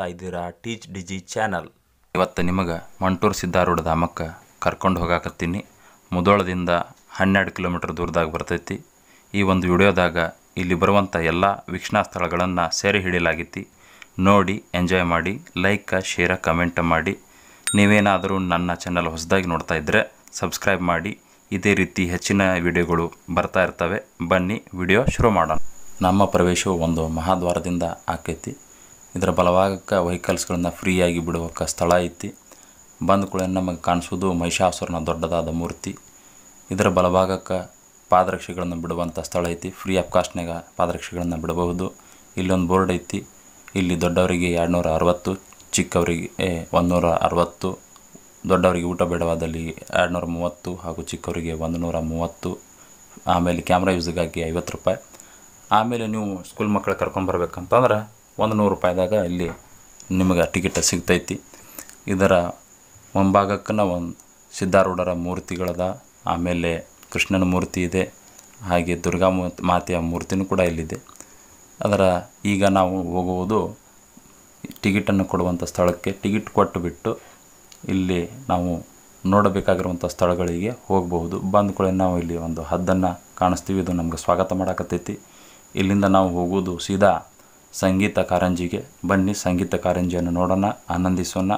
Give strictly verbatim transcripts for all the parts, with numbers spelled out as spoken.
ಇದ್ದೀರಾ teach DG channel. ಇವತ್ತು ನಿಮಗೆ ಮಂಟೂರು ಸಿದ್ಧಾರೂಢ ಧಾಮಕ್ಕೆ ಕರ್ಕೊಂಡು ಹೋಗಾಕತ್ತೀನಿ. ಮುಧೋಳದಿಂದ ಹನ್ನೆರಡು ಕಿಲೋಮೀಟರ್ ದೂರದಾಗ ಬರ್ತೈತಿ. ಈ ಒಂದು ವಿಡಿಯೋದಾಗ ಇಲ್ಲಿ ಬರುವಂಥ ಎಲ್ಲ ವೀಕ್ಷಣಾ ಸ್ಥಳಗಳನ್ನು ಸೆರೆ ಹಿಡಿಯಲಾಗಿತ್ತು. ನೋಡಿ ಎಂಜಾಯ್ ಮಾಡಿ, ಲೈಕ್ ಶೇರ್ ಕಮೆಂಟ್ ಮಾಡಿ. ನೀವೇನಾದರೂ ನನ್ನ ಚಾನಲ್ ಹೊಸದಾಗಿ ನೋಡ್ತಾ ಇದ್ದರೆ ಸಬ್ಸ್ಕ್ರೈಬ್ ಮಾಡಿ. ಇದೇ ರೀತಿ ಹೆಚ್ಚಿನ ವಿಡಿಯೋಗಳು ಬರ್ತಾ ಇರ್ತವೆ. ಬನ್ನಿ ವಿಡಿಯೋ ಶುರು ಮಾಡೋಣ. ನಮ್ಮ ಪ್ರವೇಶವು ಒಂದು ಮಹಾದ್ವಾರದಿಂದ ಆಕೈತಿ. ಇದರ ಬಲಭಾಗಕ್ಕೆ ವೆಹಿಕಲ್ಸ್ಗಳನ್ನು ಫ್ರೀಯಾಗಿ ಬಿಡುವಕ್ಕೆ ಸ್ಥಳ ಐತಿ. ಬಂದ ಕೂಡ ನಮಗೆ ಕಾಣಿಸೋದು ಮಹಿಷಾಸುರನ ದೊಡ್ಡದಾದ ಮೂರ್ತಿ. ಇದರ ಬಲಭಾಗಕ್ಕೆ ಪಾದರಕ್ಷೆಗಳನ್ನು ಬಿಡುವಂಥ ಸ್ಥಳ ಐತಿ. ಫ್ರೀ ಆಫ್ ಕಾಸ್ಟ್ನಾಗ ಪಾದರಕ್ಷೆಗಳನ್ನು ಬಿಡಬಹುದು. ಇಲ್ಲೊಂದು ಬೋರ್ಡ್ ಐತಿ. ಇಲ್ಲಿ ದೊಡ್ಡವರಿಗೆ ಎರಡು ನೂರ ಅರವತ್ತು, ಚಿಕ್ಕವರಿಗೆ ಒಂದು ನೂರ ಅರವತ್ತು, ದೊಡ್ಡವರಿಗೆ ಊಟ ಬೇಡವಾದಲ್ಲಿ ಎರಡು ನೂರ ಮೂವತ್ತು ಹಾಗೂ ಚಿಕ್ಕವರಿಗೆ ಒಂದು ನೂರ ಮೂವತ್ತು. ಆಮೇಲೆ ಕ್ಯಾಮ್ರಾ ಯೂಸಿಗಾಗಿ ಐವತ್ತು ರೂಪಾಯಿ. ಆಮೇಲೆ ನೀವು ಸ್ಕೂಲ್ ಮಕ್ಕಳು ಕರ್ಕೊಂಬರ್ಬೇಕಂತಂದ್ರೆ ಒಂದು ನೂರು ರೂಪಾಯಿದಾಗ ಇಲ್ಲಿ ನಿಮಗೆ ಟಿಕೆಟ್ ಸಿಗ್ತೈತಿ. ಇದರ ಮುಂಭಾಗಕ್ಕನ ಒಂದು ಸಿದ್ಧಾರೂಢರ ಮೂರ್ತಿಗಳದ, ಆಮೇಲೆ ಕೃಷ್ಣನ ಮೂರ್ತಿ ಇದೆ, ಹಾಗೆ ದುರ್ಗಾ ಮಾತೆಯ ಮೂರ್ತಿನೂ ಕೂಡ ಇಲ್ಲಿದೆ. ಅದರ ಈಗ ನಾವು ಹೋಗುವುದು ಟಿಕೆಟನ್ನು ಕೊಡುವಂಥ ಸ್ಥಳಕ್ಕೆ. ಟಿಕೆಟ್ ಕೊಟ್ಟು ಬಿಟ್ಟು ಇಲ್ಲಿ ನಾವು ನೋಡಬೇಕಾಗಿರುವಂಥ ಸ್ಥಳಗಳಿಗೆ ಹೋಗಬಹುದು. ಬಂದ ಕೂಡ ನಾವು ಇಲ್ಲಿ ಒಂದು ಹದ್ದನ್ನು ಕಾಣಿಸ್ತೀವಿ. ಇದು ನಮ್ಗೆ ಸ್ವಾಗತ ಮಾಡಾಕತ್ತೈತಿ. ಇಲ್ಲಿಂದ ನಾವು ಹೋಗುವುದು ಸೀದಾ ಸಂಗೀತ ಕಾರಂಜಿಗೆ. ಬನ್ನಿ ಸಂಗೀತ ಕಾರಂಜಿಯನ್ನು ನೋಡೋಣ, ಆನಂದಿಸೋಣ.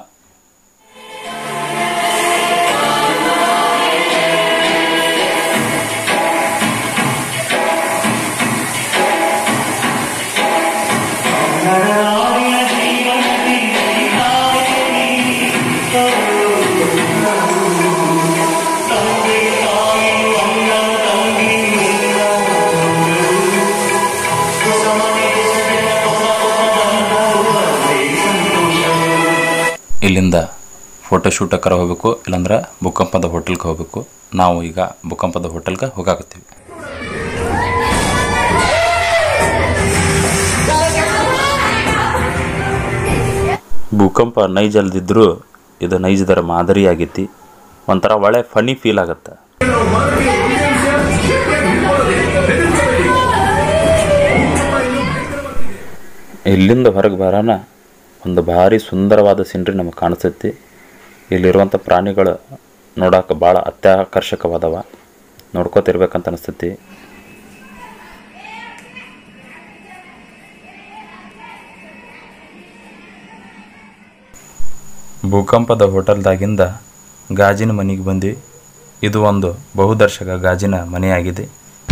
ಇಲ್ಲಿಂದ ಫೋಟೋಶೂಟಕ್ಕರ ಹೋಗಬೇಕು, ಇಲ್ಲಾಂದ್ರೆ ಭೂಕಂಪದ ಹೋಟೆಲ್ಗೆ ಹೋಗಬೇಕು. ನಾವು ಈಗ ಭೂಕಂಪದ ಹೋಟೆಲ್ಗೆ ಹೋಗಾಕತ್ತೀವಿ. ಭೂಕಂಪ ನೈಜ ಅಲ್ದಿದ್ರು ಇದು ನೈಜದರ ಮಾದರಿ ಆಗೈತಿ. ಒಂಥರ ಒಳ್ಳೆ ಫನಿ ಫೀಲ್ ಆಗುತ್ತೆ. ಇಲ್ಲಿಂದ ಹೊರಗೆ ಬರೋಣ ಒಂದು ಭಾರಿ ಸುಂದರವಾದ ಸೀನ್ರಿ ನಮಗೆ ಕಾಣಿಸ್ತೈತಿ. ಇಲ್ಲಿರುವಂಥ ಪ್ರಾಣಿಗಳು ನೋಡೋಕೆ ಭಾಳ ಅತ್ಯಾಕರ್ಷಕವಾದವ. ನೋಡ್ಕೋತಿರ್ಬೇಕಂತ ಅನಿಸ್ತೈತಿ. ಭೂಕಂಪದ ಹೋಟೆಲ್ದಾಗಿಂದ ಗಾಜಿನ ಮನೆಗೆ ಬಂದ್ವಿ. ಇದು ಒಂದು ಬಹುದರ್ಶಕ ಗಾಜಿನ ಮನೆಯಾಗಿದೆ.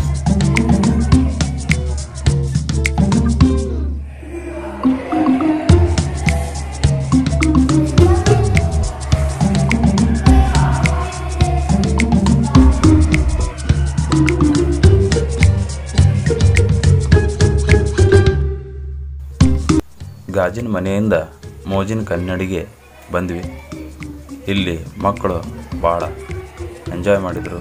ಗಾಜಿನ ಮನೆಯಿಂದ ಮೋಜಿನ ಕನ್ನಡಿಗೆ ಬಂದ್ವಿ. ಇಲ್ಲಿ ಮಕ್ಕಳು ಭಾಳ ಎಂಜಾಯ್ ಮಾಡಿದರು.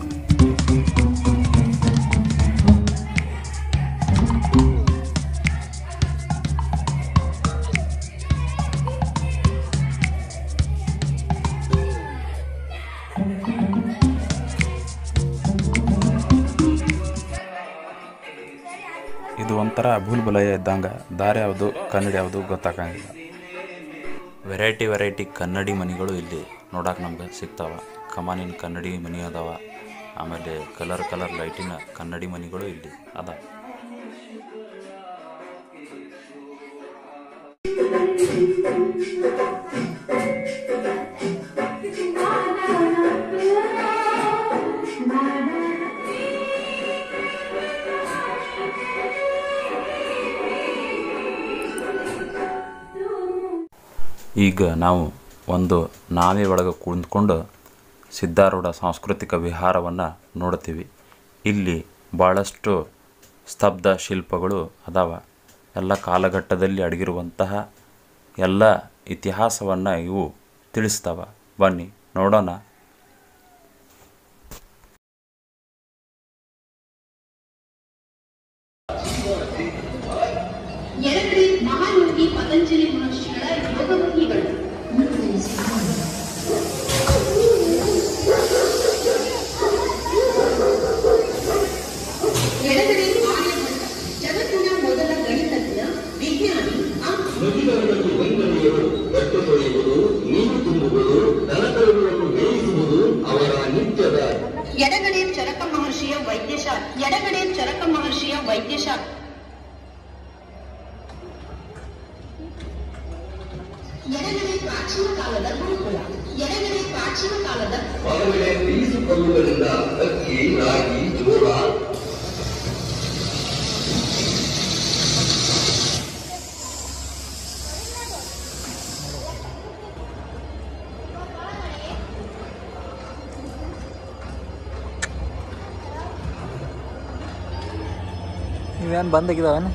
ಇದು ಒಂಥರ ಭೂಲ್ಬಲಯ ಇದ್ದಂಗೆ, ದಾರಿ ಯಾವುದು ಕನ್ನಡಿ ಯಾವುದು ಗೊತ್ತಾಗಂಗಿಲ್ಲ. ವೆರೈಟಿ ವೆರೈಟಿ ಕನ್ನಡಿ ಮನೆಗಳು ಇಲ್ಲಿ ನೋಡಕ್ಕೆ ನಮ್ಗೆ ಸಿಗ್ತಾವ. ಕಮಾನಿನ ಕನ್ನಡಿ ಮನೆ ಅದಾವ, ಆಮೇಲೆ ಕಲರ್ ಕಲರ್ ಲೈಟಿನ ಕನ್ನಡಿ ಮನೆಗಳು ಇಲ್ಲಿ ಅದ. ಈಗ ನಾವು ಒಂದು ನಾವೆ ಒಳಗೆ ಕುಳಿತುಕೊಂಡು ಸಿದ್ಧಾರೂಢ ಸಾಂಸ್ಕೃತಿಕ ವಿಹಾರವನ್ನು ನೋಡ್ತೀವಿ. ಇಲ್ಲಿ ಭಾಳಷ್ಟು ಸ್ತಬ್ಧ ಶಿಲ್ಪಗಳು ಅದಾವ. ಎಲ್ಲ ಕಾಲಘಟ್ಟದಲ್ಲಿ ಅಡಗಿರುವಂತಹ ಎಲ್ಲ ಇತಿಹಾಸವನ್ನು ಇವು ತಿಳಿಸ್ತಾವ. ಬನ್ನಿ ನೋಡೋಣ. ಮಹಾಯೋಗಿ ಪತಂಜಲಿ ಮಹರ್ಷಿಗಳ ಯೋಗಮಹಿಗಳು. ಎಡಗಡೆ ಆರ್ಯಭಟ್ಟ, ಜಗತ್ತಿನ ಮೊದಲ ಗಣಿತಜ್ಞ, ವಿಜ್ಞಾನಿ. ವೈದ್ಯಶಾಲೆ ಎಡಗಡೆ ಪ್ರಾಚೀನ ಕಾಲದ ಗುರುಕುಲ ಎಡಗಡೆ ಪ್ರಾಚೀನ ಕಾಲದ ಹೊರಗಡೆ ಬೀಸು ಕಲ್ಲುಗಳಿಂದ ಅಕ್ಕಿ ರಾಗಿ ಜೋಳ ಇವೇನು ಬಂದಾಗಿದ್ದಾವೇನು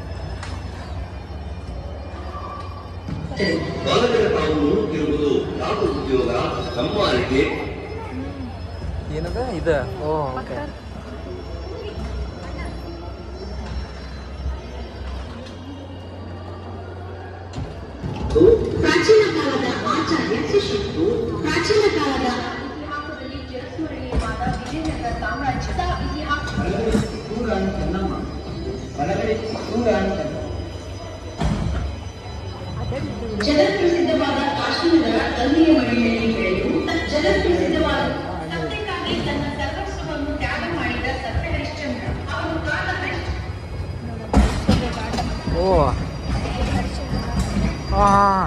ಹೊರಗಡೆ ತಾವು ನೋಡುತ್ತಿರುವುದು ಯಾವ ಉದ್ಯೋಗ ಸಂಪಾದನೆ ಏನದ ಇದು ಓ ಓಕೆ ಪ್ರಾಚೀನ ಕಾಲದ ಆಚಾರ್ಯ ಶಿಷ್ಯರು ಪ್ರಾಚೀನ ಕಾಲದ ಇತಿಹಾಸದಲ್ಲಿ ಚಿರಸ್ಮರಣೀಯವಾದ ವಿಜಯನಗರ ಸಾಮ್ರಾಜ್ಯದ ಇತಿಹಾಸ ಜಗತ್ಪ್ರಸಿದ್ಧವಾದ ಕಾಶ್ಮೀರದ ತಂದೆಯ ಮನೆಯಲ್ಲಿ ಬೆಳೆದು ಜಗತ್ಪ್ರಸಿದ್ಧವಾದ ಸತ್ಯಕ್ಕಾಗಿ ತನ್ನ ಸರ್ವಸ್ವವನ್ನು ತ್ಯಾಗ ಮಾಡಿದ ಸತ್ಯ ಹರಿಶ್ಚಂದ್ರ ಅವನು ಕಾಲ ಓ ಹಾಂ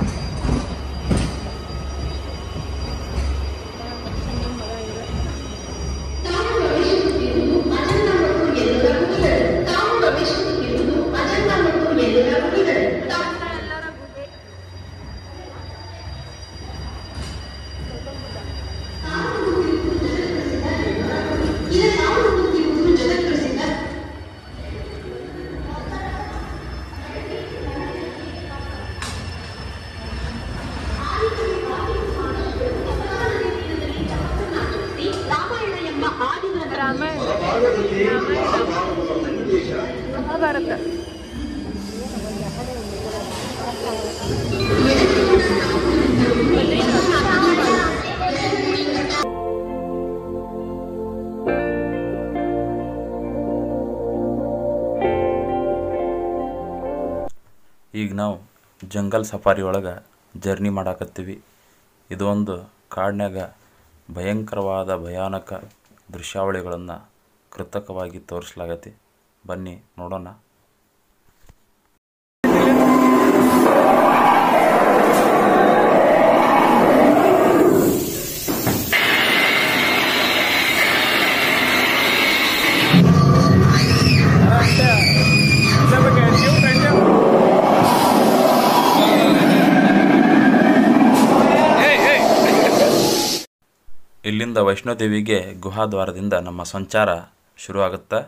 ತಾನು ಪ್ರವೇಶಿಸುತ್ತಿರುವುದು ಅಜಂತ ಮತ್ತು ಎಲ್ಲರ ಗುಡಿಗಳು ತಾನು ಪ್ರವೇಶಿಸುತ್ತಿರುವುದು ಅಜಂತ ಮತ್ತು ಎಲ್ಲರ ಗುಡಿಗಳು ಜಗತ್ಪ್ರಸಿದ್ಧ ರಾಮಾಯಣ ಎಂಬ ಆದಿಗ್ರಂಥ ಮಹಾಭಾರತ ಈಗ ನಾವು ಜಂಗಲ್ ಸಫಾರಿ ಒಳಗೆ ಜರ್ನಿ ಮಾಡಾಕತ್ತೀವಿ. ಇದೊಂದು ಕಾಡಿನಾಗ ಭಯಂಕರವಾದ ಭಯಾನಕ ದೃಶ್ಯಾವಳಿಗಳನ್ನು ಕೃತಕವಾಗಿ ತೋರಿಸಲಾಗತ್ತೆ. ಬನ್ನಿ ನೋಡೋಣ. ಇಲ್ಲಿಂದ ವೈಷ್ಣೋದೇವಿಗೆ ಗುಹಾದ್ವಾರದಿಂದ ನಮ್ಮ ಸಂಚಾರ ಶುರುವಾಗುತ್ತೆ.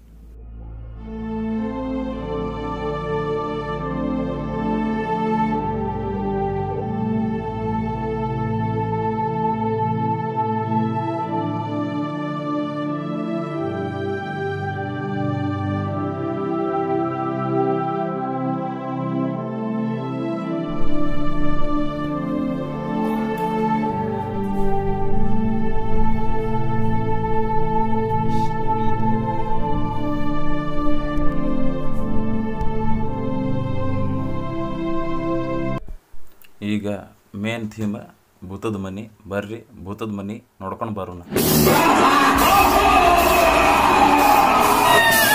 ಈಗ ಮೇನ್ ಥೀಮ್ ಭೂತದ ಮನಿ. ಬರ್ರಿ ಭೂತದ ಮನಿ ನೋಡ್ಕೊಂಡು ಬರೋಣ.